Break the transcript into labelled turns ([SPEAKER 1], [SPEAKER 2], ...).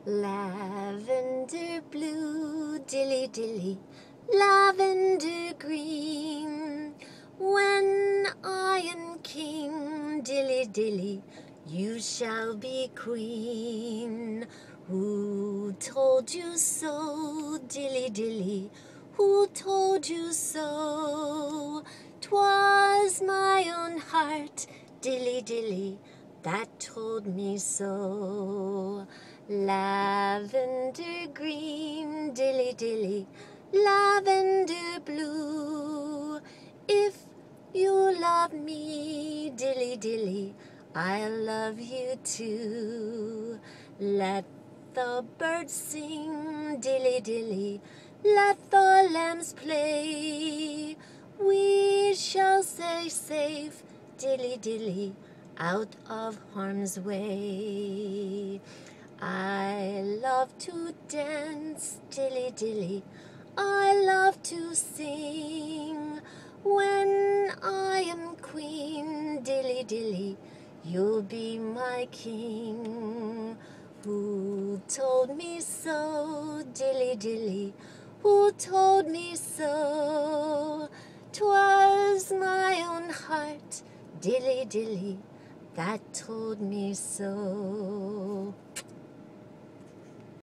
[SPEAKER 1] Lavender blue, dilly dilly, lavender green. When I am king, dilly dilly, you shall be queen. Who told you so, dilly dilly? Who told you so? 'Twas my own heart, dilly dilly, that told me so. Lavender green, dilly dilly, lavender blue. If you love me, dilly dilly, I love you too. Let the birds sing, dilly dilly, let the lambs play. We shall stay safe, dilly dilly, out of harm's way. I love to dance, dilly dilly, I love to sing. When I am queen, dilly dilly, you'll be my king. Who told me so, dilly dilly? Who told me so? 'Twas my own heart, dilly dilly, that told me so.